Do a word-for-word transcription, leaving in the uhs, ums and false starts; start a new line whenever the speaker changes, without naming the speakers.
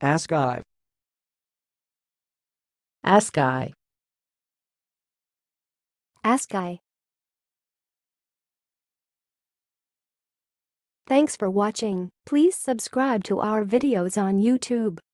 askeye,
askeye,
askeye. Thanks for watching. Please subscribe to our videos on YouTube.